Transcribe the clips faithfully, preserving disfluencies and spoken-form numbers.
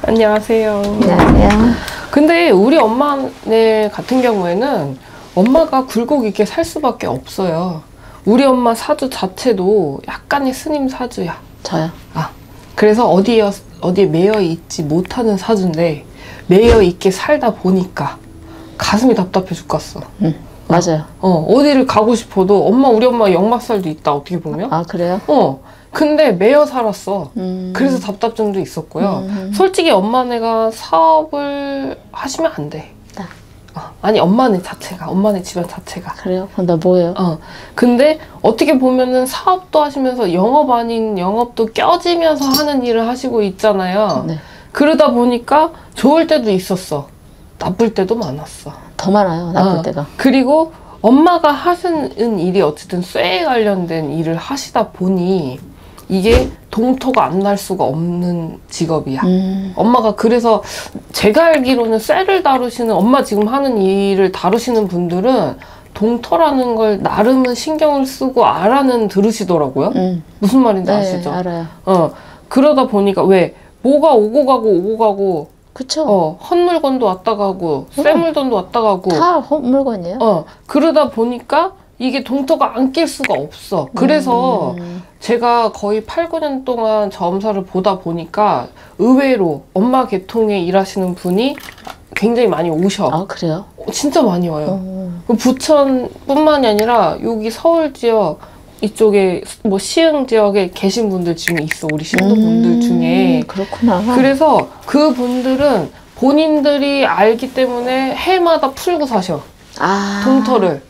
안녕하세요. 안녕하세요. 근데 우리 엄마네 같은 경우에는 엄마가 굴곡 있게 살 수밖에 없어요. 우리 엄마 사주 자체도 약간의 스님 사주야. 저요? 아, 그래서 어디에, 어디에 매여 있지 못하는 사주인데 매여 있게 살다 보니까 가슴이 답답해 죽겠어. 응, 맞아요. 어, 어디를 가고 싶어도 엄마, 우리 엄마 역마살도 있다, 어떻게 보면. 아, 그래요? 어. 근데 매여 살았어. 음. 그래서 답답증도 있었고요. 음. 솔직히 엄마네가 사업을 하시면 안 돼. 나. 어, 아니 엄마네 자체가, 엄마네 집안 자체가. 그래요? 그럼 나 뭐예요? 어. 근데 어떻게 보면은 사업도 하시면서 영업 아닌 영업도 껴지면서 하는 일을 하시고 있잖아요. 네. 그러다 보니까 좋을 때도 있었어. 나쁠 때도 많았어. 더 많아요, 나쁠 어. 때가. 그리고 엄마가 하시는 일이 어쨌든 쇠에 관련된 일을 하시다 보니 이게 동터가 안 날 수가 없는 직업이야. 음. 엄마가 그래서 제가 알기로는 쇠를 다루시는, 엄마 지금 하는 일을 다루시는 분들은 동터라는 걸 나름은 신경을 쓰고 알아는 들으시더라고요. 음. 무슨 말인지 네, 아시죠? 알아요. 어, 그러다 보니까 왜 뭐가 오고 가고 오고 가고 그쵸? 어, 헛물건도 왔다 가고 쇠물건도 왔다 가고 다 헛물건이에요? 어, 그러다 보니까 이게 동터가 안 낄 수가 없어. 그래서 음. 제가 거의 팔, 구 년 동안 점사를 보다 보니까 의외로 엄마 계통에 일하시는 분이 굉장히 많이 오셔. 아, 그래요? 진짜 많이 와요. 어. 부천뿐만이 아니라 여기 서울 지역 이쪽에 뭐 시흥 지역에 계신 분들 중에 있어. 우리 신도분들 음. 중에. 그렇구나. 그래서 그 분들은 본인들이 알기 때문에 해마다 풀고 사셔. 아. 동터를.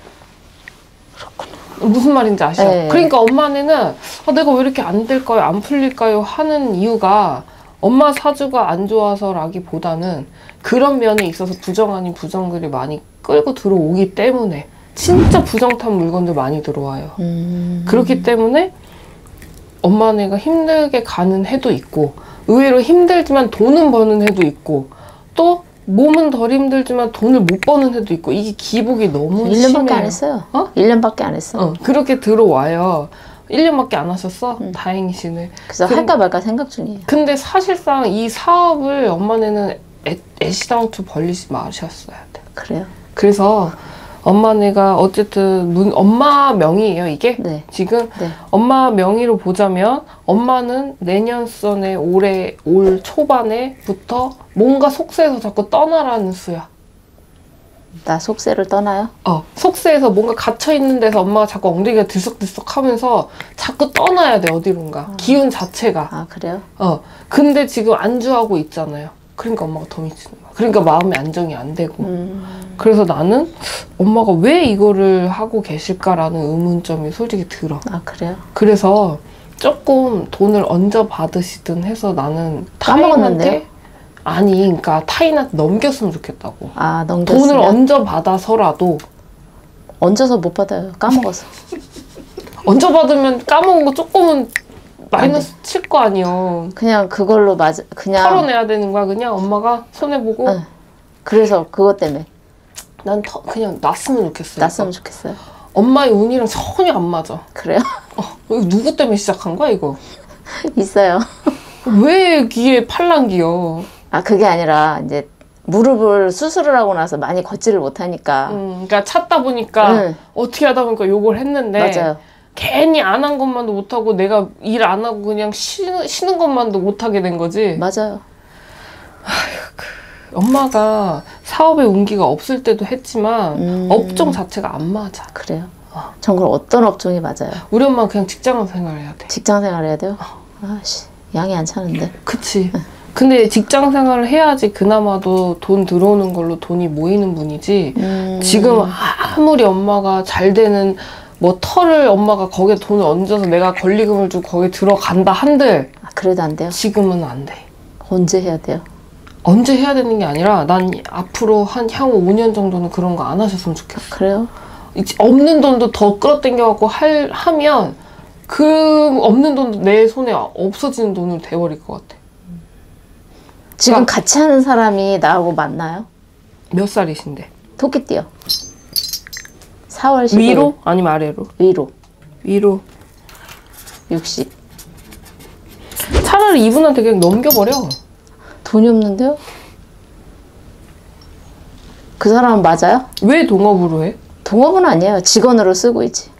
무슨 말인지 아시죠? 네. 그러니까 엄마네는 아, 내가 왜 이렇게 안 될까요? 안 풀릴까요? 하는 이유가 엄마 사주가 안 좋아서라기보다는 그런 면에 있어서 부정 아닌 부정들이 많이 끌고 들어오기 때문에 진짜 부정탄 물건들 많이 들어와요. 음. 그렇기 때문에 엄마네가 힘들게 가는 해도 있고 의외로 힘들지만 돈은 버는 해도 있고 또 몸은 덜 힘들지만 돈을 못 버는 해도 있고 이게 기복이 너무 일 년밖에 심해요. 안 했어요. 어? 일 년밖에 안 했어. 어, 그렇게 들어와요. 일 년밖에 안 하셨어? 음. 다행이시네. 그래서 근- 할까 말까 생각 중이에요. 근데 사실상 이 사업을 엄마네는 애, 애시당초 벌리지 마셨어야 돼. 그래요? 그래서 엄마네가 어쨌든 문, 엄마 명의예요, 이게? 네. 지금 네. 엄마 명의로 보자면 엄마는 내년 선에 올해 올 초반에부터 뭔가 속세에서 자꾸 떠나라는 수야. 나 속세를 떠나요? 어, 속세에서 뭔가 갇혀있는 데서 엄마가 자꾸 엉덩이가 들썩들썩 하면서 자꾸 떠나야 돼, 어디론가. 어. 기운 자체가. 아, 그래요? 어, 근데 지금 안주하고 있잖아요. 그러니까 엄마가 더 미치는 거야. 그러니까 마음의 안정이 안 되고. 음. 그래서 나는 엄마가 왜 이거를 하고 계실까라는 의문점이 솔직히 들어. 아, 그래요? 그래서 조금 돈을 얹어 받으시든 해서 나는 까먹었는데요? 타인한테 아니, 그러니까 타인한테 넘겼으면 좋겠다고. 아, 넘겼으면? 돈을 얹어 받아서라도 얹어서 못 받아요. 까먹어서. 얹어 받으면 까먹은 거 조금은 마이너스 칠 거 아니에요. 그냥 그걸로 맞아. 그냥. 털어내야 되는 거야, 그냥 엄마가 손해보고. 응. 그래서 그것 때문에 난 터, 그냥 놨으면 좋겠어요. 났으면 좋겠어요. 엄마의 운이랑 전혀 안 맞아. 그래요? 어, 이거 누구 때문에 시작한 거야, 이거? 있어요. 왜 귀에 팔랑귀여? 아, 그게 아니라 이제 무릎을 수술을 하고 나서 많이 걷지를 못하니까. 음, 그러니까 찾다 보니까 응. 어떻게 하다 보니까 요걸 했는데 맞아요. 괜히 안 한 것만도 못하고 내가 일 안 하고 그냥 쉬는, 쉬는 것만도 못하게 된 거지. 맞아요. 엄마가 사업에 운기가 없을 때도 했지만 음. 업종 자체가 안 맞아. 그래요? 어. 전 그럼 어떤 업종이 맞아요? 우리 엄마는 그냥 직장 생활해야 돼. 직장 생활 해야 돼요? 아씨, 양이 안 차는데. 그치. 근데 직장 생활을 해야지 그나마도 돈 들어오는 걸로 돈이 모이는 분이지. 음. 지금 아무리 엄마가 잘 되는 뭐 털을 엄마가 거기에 돈을 얹어서 내가 권리금을 주고 거기에 들어간다 한들 아, 그래도 안 돼요? 지금은 안 돼. 언제 해야 돼요? 언제 해야 되는 게 아니라 난 앞으로 한 향후 오 년 정도는 그런 거 안 하셨으면 좋겠어. 그래요? 이제 없는 돈도 더 끌어당겨갖고 할, 하면 그 없는 돈도 내 손에 없어지는 돈으로 돼버릴 것 같아. 지금 그러니까 같이 하는 사람이 나하고 맞나요? 몇 살이신데? 토끼띠요. 사월 십일. 위로? 아니면 아래로? 위로. 위로. 육십. 차라리 이분한테 그냥 넘겨버려. 돈이 없는데요? 그 사람은 맞아요? 왜 동업으로 해? 동업은 아니에요. 직원으로 쓰고 있지.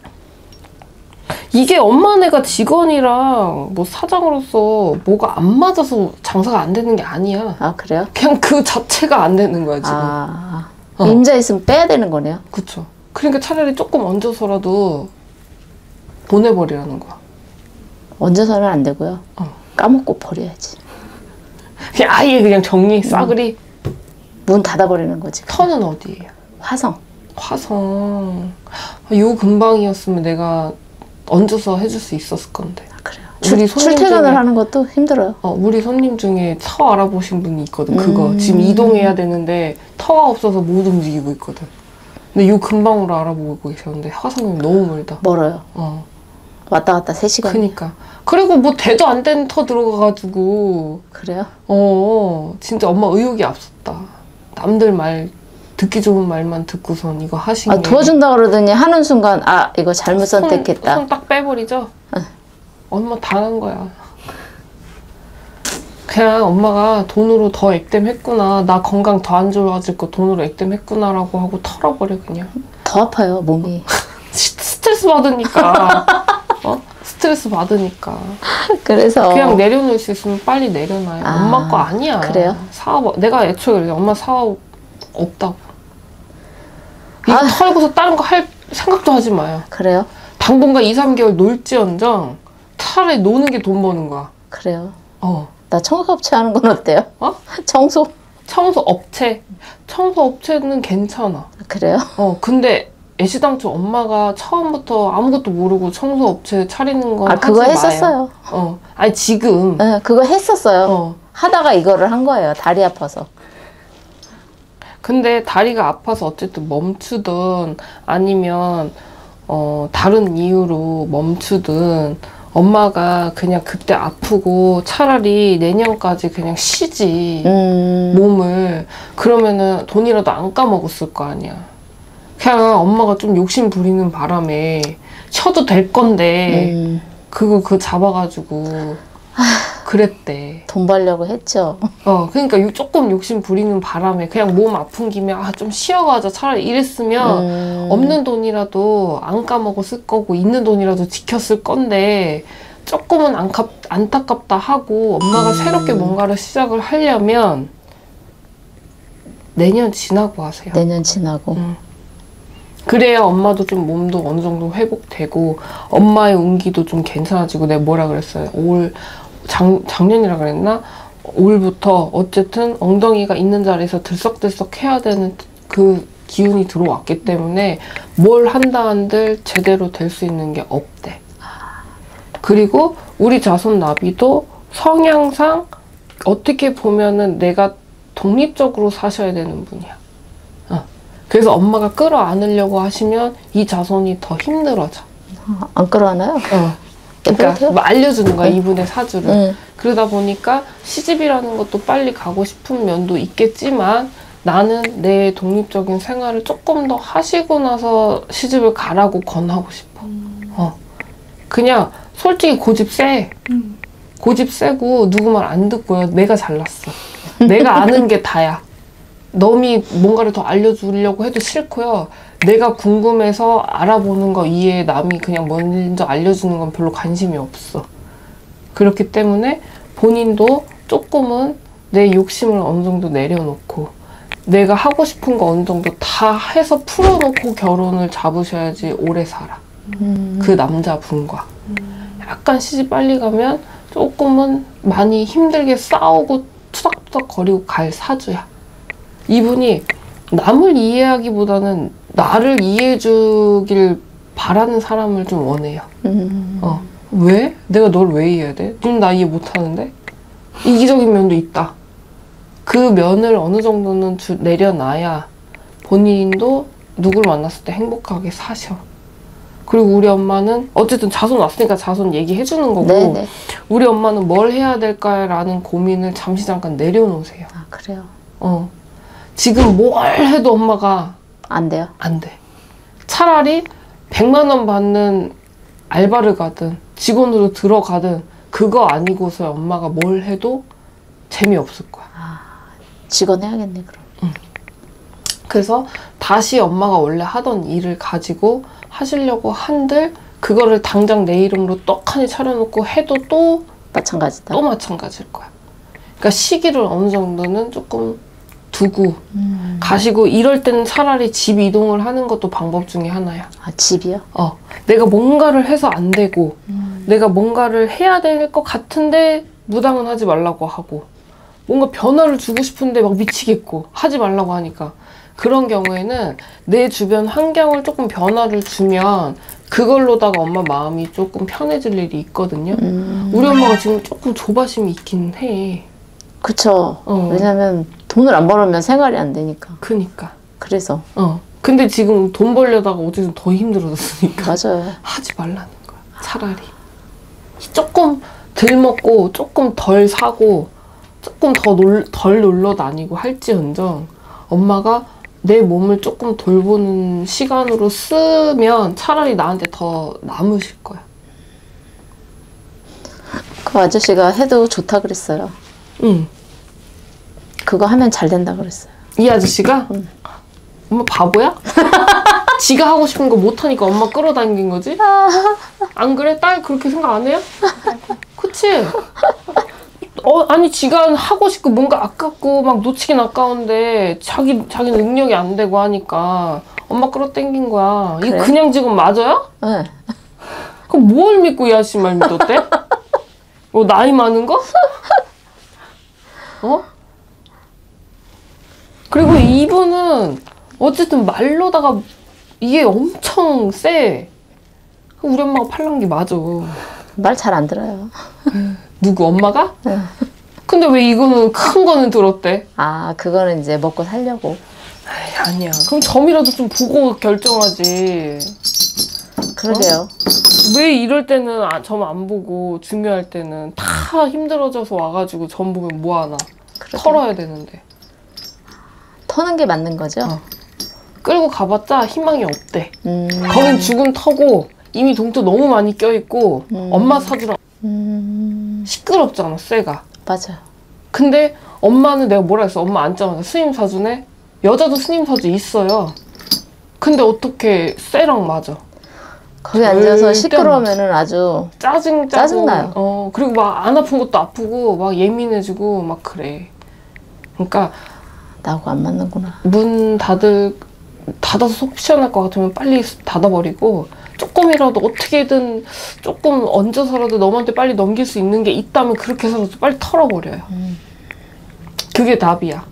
이게 엄마네가 직원이랑 뭐 사장으로서 뭐가 안 맞아서 장사가 안 되는 게 아니야. 아, 그래요? 그냥 그 자체가 안 되는 거야, 지금. 아, 어. 임자 있으면 빼야 되는 거네요. 그쵸. 그러니까 차라리 조금 얹어서라도 보내버리라는 거야. 얹어서는 안 되고요. 어. 까먹고 버려야지. 그냥 아예 그냥 정리, 싸그리. 문 닫아버리는 거지. 그냥. 터는 어디예요? 화성. 화성. 아, 요 근방이었으면 내가 얹어서 해줄 수 있었을 건데. 아, 그래요. 우리 출, 손님 출퇴근을 중에- 하는 것도 힘들어요. 어, 우리 손님 중에 터 알아보신 분이 있거든. 그거. 음. 지금 이동해야 되는데 터가 없어서 못 움직이고 있거든. 근데 요 근방으로 알아보고 계셨는데 화성은 너무 멀다. 멀어요. 어. 왔다 갔다 세 시간. 그니까. 그리고 뭐 대도 안 되는 터 들어가가지고 그래요? 어 진짜 엄마 의욕이 앞섰다. 남들 말 듣기 좋은 말만 듣고선 이거 하신 아, 게 도와준다 그러더니 하는 순간 아 이거 잘못 선택했다. 손 딱 빼버리죠? 엄마 당한 거야. 그냥 엄마가 돈으로 더 액땜했구나. 나 건강 더 안 좋아질 거 돈으로 액땜했구나라고 하고 털어버려 그냥. 더 아파요 몸이. 스- 스트레스 받으니까. 어? 스트레스 받으니까. 그래서 그냥 내려놓을 수 있으면 빨리 내려놔요. 아, 엄마 거 아니야. 그래요? 사업, 내가 애초에 그래. 엄마 사업 없다고. 이거 아. 털고서 다른 거 할 생각도 하지 마요. 그래요? 당분간 이, 삼 개월 놀지언정 차라리 노는 게 돈 버는 거야. 그래요. 어. 나 청소업체 하는 건 어때요? 어? 청소? 청소 업체. 청소 업체는 괜찮아. 그래요? 어, 근데 애시당초 엄마가 처음부터 아무것도 모르고 청소 업체 차리는 건 아 그거 하지 했었어요. 마요. 어. 아니 지금. 네, 그거 했었어요. 어. 하다가 이거를 한 거예요. 다리 아파서. 근데 다리가 아파서 어쨌든 멈추든 아니면 어 다른 이유로 멈추든 엄마가 그냥 그때 아프고 차라리 내년까지 그냥 쉬지. 음, 몸을. 그러면은 돈이라도 안 까먹었을 거 아니야. 그냥 엄마가 좀 욕심 부리는 바람에 쉬어도 될 건데 음, 그거 그 잡아가지고 그랬대. 돈 벌려고 했죠. 어, 그러니까 요- 조금 욕심 부리는 바람에 그냥 몸 아픈 김에 아 좀 쉬어가자 차라리 이랬으면 음, 없는 돈이라도 안 까먹었을 거고 있는 돈이라도 지켰을 건데 조금은 안깝, 안타깝다 하고 엄마가 음. 새롭게 뭔가를 시작을 하려면 내년 지나고 하세요. 내년 지나고. 음. 그래야 엄마도 좀 몸도 어느 정도 회복되고 엄마의 운기도 좀 괜찮아지고 내가 뭐라 그랬어요? 올 작, 작년이라 그랬나? 올부터 어쨌든 엉덩이가 있는 자리에서 들썩들썩 해야 되는 그 기운이 들어왔기 때문에 뭘 한다 한들 제대로 될 수 있는 게 없대. 그리고 우리 자손 나비도 성향상 어떻게 보면은 내가 독립적으로 사셔야 되는 분이야. 어. 그래서 엄마가 끌어안으려고 하시면 이 자손이 더 힘들어져. 아, 안 끌어안아요? 어. 그래요? 그러니까 뭐 알려주는 거야, 이분의 사주를. 응. 그러다 보니까 시집이라는 것도 빨리 가고 싶은 면도 있겠지만 나는 내 독립적인 생활을 조금 더 하시고 나서 시집을 가라고 권하고 싶어. 어. 그냥 솔직히 고집 세. 고집 세고 누구 말 안 듣고요. 내가 잘났어. 내가 아는 게 다야. 남이 뭔가를 더 알려주려고 해도 싫고요. 내가 궁금해서 알아보는 거 이외에 남이 그냥 먼저 알려주는 건 별로 관심이 없어. 그렇기 때문에 본인도 조금은 내 욕심을 어느 정도 내려놓고 내가 하고 싶은 거 어느 정도 다 해서 풀어놓고 결혼을 잡으셔야지 오래 살아. 음, 그 남자분과. 약간 시집 빨리 가면 조금은 많이 힘들게 싸우고 투닥투닥 거리고 갈 사주야. 이분이 남을 이해하기보다는 나를 이해해주길 바라는 사람을 좀 원해요. 음, 어. 왜? 내가 널 왜 이해해야 돼? 지금 나 이해 못하는데? 이기적인 면도 있다. 그 면을 어느 정도는 주, 내려놔야 본인도 누굴 만났을 때 행복하게 사셔. 그리고 우리 엄마는 어쨌든 자손 왔으니까 자손 얘기해주는 거고 네네. 우리 엄마는 뭘 해야 될까라는 고민을 잠시 잠깐 내려놓으세요. 아 그래요? 어. 지금 뭘 해도 엄마가 안 돼요? 안 돼. 차라리 백만 원 받는 알바를 가든 직원으로 들어가든 그거 아니고서 엄마가 뭘 해도 재미없을 거야. 직원 해야겠네 그럼. 그래서 다시 엄마가 원래 하던 일을 가지고 하시려고 한들 그거를 당장 내 이름으로 떡하니 차려놓고 해도 또 마찬가지다. 또 마찬가지일 거야. 그러니까 시기를 어느 정도는 조금 두고 음. 가시고 이럴 때는 차라리 집 이동을 하는 것도 방법 중에 하나야. 아 집이요? 어, 내가 뭔가를 해서 안 되고 음. 내가 뭔가를 해야 될 것 같은데 무당은 하지 말라고 하고 뭔가 변화를 주고 싶은데 막 미치겠고 하지 말라고 하니까 그런 경우에는 내 주변 환경을 조금 변화를 주면 그걸로다가 엄마 마음이 조금 편해질 일이 있거든요. 음. 우리 엄마가 지금 조금 조바심이 있긴 해. 그쵸. 어. 왜냐면 돈을 안 벌으면 생활이 안 되니까. 그니까. 그래서. 어. 근데 지금 돈 벌려다가 어쨌든 더 힘들어졌으니까 맞아요. 하지 말라는 거야. 차라리. 조금 덜 먹고 조금 덜 사고 조금 더 놀, 덜 놀러 다니고 할지언정 엄마가 내 몸을 조금 돌보는 시간으로 쓰면 차라리 나한테 더 남으실 거야. 그 아저씨가 해도 좋다 그랬어요. 응. 그거 하면 잘 된다 그랬어요. 이 아저씨가? 응. 엄마 바보야? 지가 하고 싶은 거 못하니까 엄마 끌어당긴 거지? 안 그래? 딸 그렇게 생각 안 해요? 그치? 어, 아니 지가 하고 싶고 뭔가 아깝고 막 놓치긴 아까운데 자기 자기 능력이 안 되고 하니까 엄마 끌어당긴 거야. 그래? 이거 그냥 지금 맞아요? 네. 그럼 뭘 믿고 이 아저씨 말 믿었대? 뭐 나이 많은 거? 어? 그리고 이분은 어쨌든 말로다가 이게 엄청 세. 우리 엄마가 팔란 게 맞아. 말 잘 안 들어요. 누구? 엄마가? 네. 근데 왜 이거는 큰 거는 들었대? 아 그거는 이제 먹고 살려고. 에이, 아니야. 그럼 점이라도 좀 보고 결정하지. 그러게요. 왜 이럴 때는 아, 점 안 보고 중요할 때는 다 힘들어져서 와가지고 점 보면 뭐하나. 그러게요. 털어야 되는데. 터는 게 맞는 거죠? 어. 끌고 가봤자 희망이 없대. 음. 거긴 죽은 터고 이미 동태 너무 많이 껴있고 음. 엄마 사주랑 음. 시끄럽잖아 쇠가. 맞아요. 근데 엄마는 내가 뭐라 했어. 엄마 앉자마자 스님 사주네. 여자도 스님 사주 있어요. 근데 어떻게 쇠랑 맞아. 거기 앉아서 시끄러우면은 아주 짜증 짜증 짜증나요. 어 그리고 막 안 아픈 것도 아프고 막 예민해지고 막 그래. 그러니까 나하고 안 맞는구나. 문 닫을 닫아서 속 시원할 것 같으면 빨리 닫아버리고 조금이라도 어떻게든 조금 얹어서라도 너한테 빨리 넘길 수 있는 게 있다면 그렇게 해서 빨리 털어버려요. 음. 그게 답이야.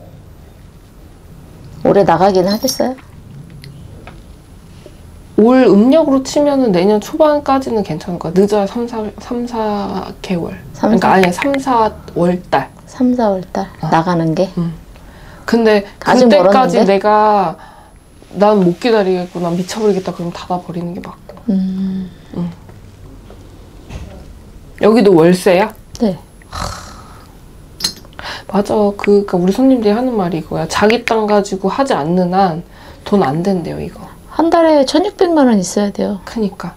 올해 나가긴 하겠어요? 올 음력으로 치면은 내년 초반까지는 괜찮을 거야. 늦어야 삼, 사, 삼, 사 개월. 삼, 그러니까 사? 아니 삼, 사월 달. 삼, 사월 달 어. 나가는 게? 근데 아직 그때까지 멀었는데? 내가 난 못 기다리겠고 난 미쳐버리겠다 그러면 닫아버리는 게 맞고. 음. 여기도 월세야? 네. 맞아. 그, 그니까 우리 손님들이 하는 말이 이거야. 자기 땅 가지고 하지 않는 한 돈 안 된대요, 이거. 한 달에 천육백만 원 있어야 돼요. 크니까.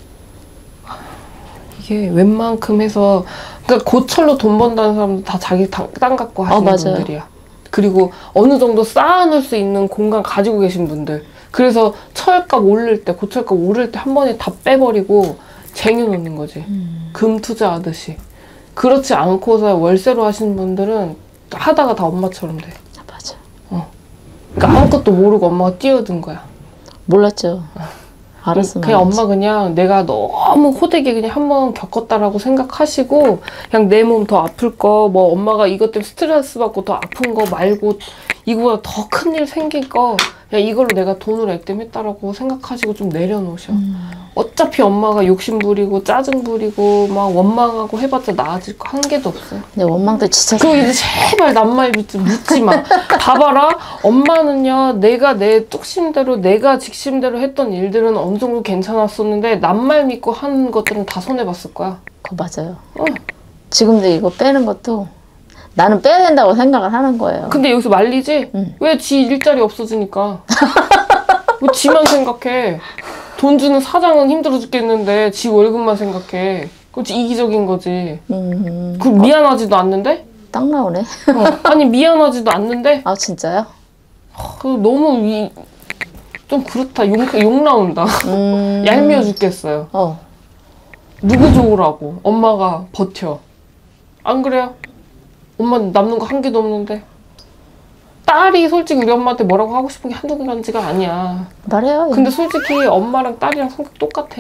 이게 웬만큼 해서, 그러니까 고철로 돈 번다는 사람도 다 자기 땅, 땅 갖고 하시는 어, 맞아요. 분들이야. 그리고 어느 정도 쌓아놓을 수 있는 공간 가지고 계신 분들. 그래서 철값 오를 때, 고철값 오를 때 한 번에 다 빼버리고 쟁여놓는 거지. 음. 금 투자하듯이. 그렇지 않고서 월세로 하시는 분들은 하다가 다 엄마처럼 돼. 맞아. 그러니까 아무것도 모르고 엄마가 뛰어든 거야. 몰랐죠. 알았으면 그냥 알았지. 엄마 그냥 내가 너무 호되게 그냥 한번 겪었다라고 생각하시고 그냥 내 몸 더 아플 거 뭐 엄마가 이것 때문에 스트레스 받고 더 아픈 거 말고 이거보다 더 큰 일 생길 거 그냥 이걸로 내가 돈으로 액땜했다라고 생각하시고 좀 내려놓으셔. 음. 어차피 엄마가 욕심 부리고 짜증 부리고 막 원망하고 해봤자 나아질 거 한 개도 없어요. 근데 원망도 지쳤어. 그리고 이제 제발 남말 묻지, 묻지 마. 봐봐라. 엄마는요, 내가 내 뚝심대로, 내가 직심대로 했던 일들은 어느 정도 괜찮았었는데, 남말 믿고 하는 것들은 다 손해봤을 거야. 그거 맞아요. 어. 지금도 이거 빼는 것도 나는 빼야 된다고 생각을 하는 거예요. 근데 여기서 말리지? 응. 왜 지 일자리 없어지니까? 왜 지만 생각해? 돈 주는 사장은 힘들어 죽겠는데, 지 월급만 생각해. 그렇지, 이기적인 거지. 음. 그 미안하지도 않는데? 딱 나오네. 어, 아니 미안하지도 않는데 아 진짜요? 그 너무 위, 좀 그렇다. 욕, 욕 나온다. 음... 얄미워 죽겠어요. 어. 누구 좋으라고 엄마가 버텨. 안 그래요? 엄마는 남는 거 한 개도 없는데. 딸이 솔직히 우리 엄마한테 뭐라고 하고 싶은 게 한두 가지가 아니야. 말해요. 근데 솔직히 엄마랑 딸이랑 성격 똑같아.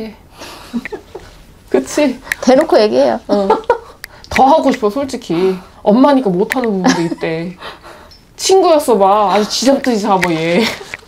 그치? 대놓고 얘기해요. 어. 더 하고 싶어 솔직히. 엄마니까 못하는 부분도 있대. 친구였어 봐. 아주 쥐잡듯이 잡아 얘.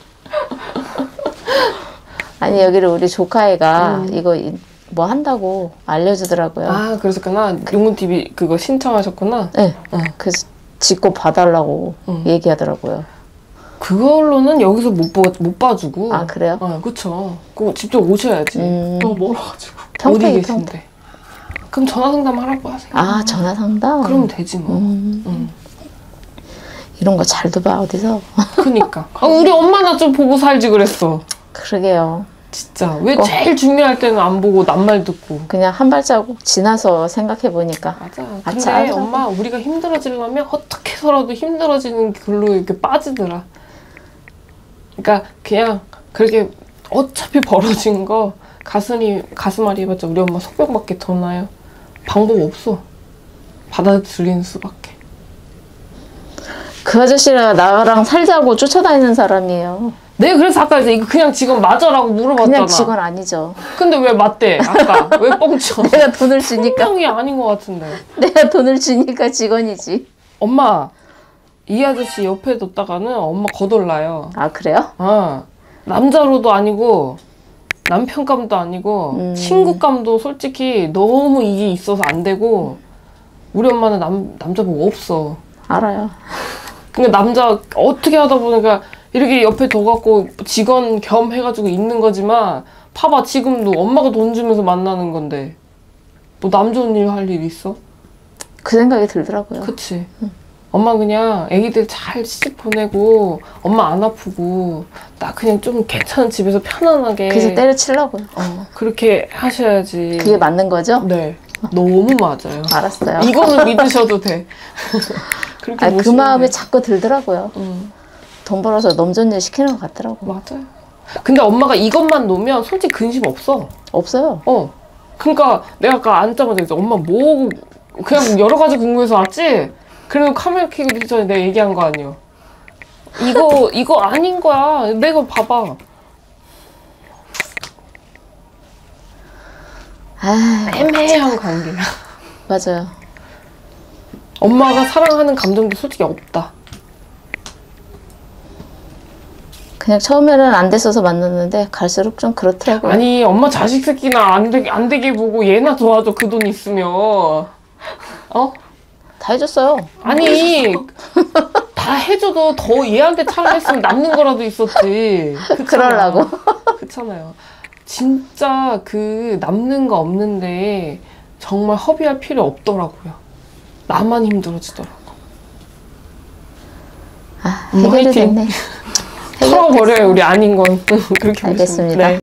아니 여기를 우리 조카애가 음. 이거 뭐 한다고 알려주더라고요. 아 그러셨구나. 용훈티비 그거 신청하셨구나. 네. 어. 그래서 직고 봐달라고 음. 얘기하더라고요. 그걸로는 여기서 못, 봐, 못 봐주고. 아 그래요? 어, 그쵸. 그거 직접 오셔야지. 음. 너무 멀어가지고. 평택이 어디 계신데? 그럼 전화 상담 하라고 하세요. 아 전화 상담? 그러면 되지 뭐. 음. 응. 이런 거 잘도 봐 어디서. 그니까. 아, 우리 엄마나 좀 보고 살지 그랬어. 그러게요. 진짜. 왜 어. 제일 중요할 때는 안 보고 남말 듣고. 그냥 한 발자국 지나서 생각해 보니까 맞아. 아, 근데 잘 엄마 우리가 힘들어지려면 어떻게 해서라도 힘들어지는 글로 이렇게 빠지더라. 그러니까 그냥 그렇게 어차피 벌어진 거 가슴이 가슴 앓이 해봤자 우리 엄마 속병밖에 더 나요. 방법 없어. 받아들이는 수밖에. 그 아저씨가 나랑 살자고 쫓아다니는 사람이에요. 네, 그래서 아까 이제 이거 그냥 직원 맞아라고 물어봤잖아. 그냥 직원 아니죠. 근데 왜 맞대? 아까 왜 뻥쳐? 내가 돈을 주니까 분명히 아닌 것 같은데. 내가 돈을 주니까 직원이지. 엄마, 이 아저씨 옆에 뒀다가는 엄마 거덜나요. 아 그래요? 아, 남자로도 아니고 남편감도 아니고 음. 친구감도 솔직히 너무 이게 있어서 안 되고 우리 엄마는 남, 남자보고 없어. 알아요. 그러니까 남자 어떻게 하다 보니까 이렇게 옆에 둬갖고 직원 겸 해가지고 있는 거지만 봐봐 지금도 엄마가 돈 주면서 만나는 건데 뭐 남 좋은 일 할 일 있어? 그 생각이 들더라고요. 그치. 엄마 그냥 애기들 잘 시집 보내고 엄마 안 아프고 나 그냥 좀 괜찮은 집에서 편안하게 그래서 때려치려고요. 어, 그렇게 하셔야지. 그게 맞는 거죠? 네. 너무 맞아요. 알았어요. 이거는 믿으셔도 돼. 그렇게 아니, 그 모시면 마음이 돼. 자꾸 들더라고요. 응. 돈 벌어서 넘존일 시키는 것 같더라고. 맞아요. 근데 엄마가 이것만 놓으면 솔직히 근심 없어. 없어요. 어. 그러니까 내가 아까 앉자마자 그랬어. 엄마 뭐 그냥 여러 가지 궁금해서 왔지? 그리고 카메라 켜기 전에 내가 얘기한 거 아니야. 이거 이거 아닌 거야. 내가 봐봐. 아, 애매한 관계야. 맞아요. 엄마가 사랑하는 감정도 솔직히 없다. 그냥 처음에는 안 됐어서 만났는데 갈수록 좀 그렇더라고요. 아니 엄마 자식 새끼나 안 되게 안 되게 보고 얘나 도와줘 그 돈 있으면. 어? 다 해줬어요. 아니 다 해줘도 더 얘한테 차라했으면 남는 거라도 있었지. 그렇잖아. 그러려고. 그렇잖아요. 진짜 그 남는 거 없는데 정말 허비할 필요 없더라고요. 나만 힘들어지더라고. 아, 음, 해결이 화이팅. 됐네. 털어버려요 우리 아닌 건. 그렇게 알겠습니다. 보시면. 네.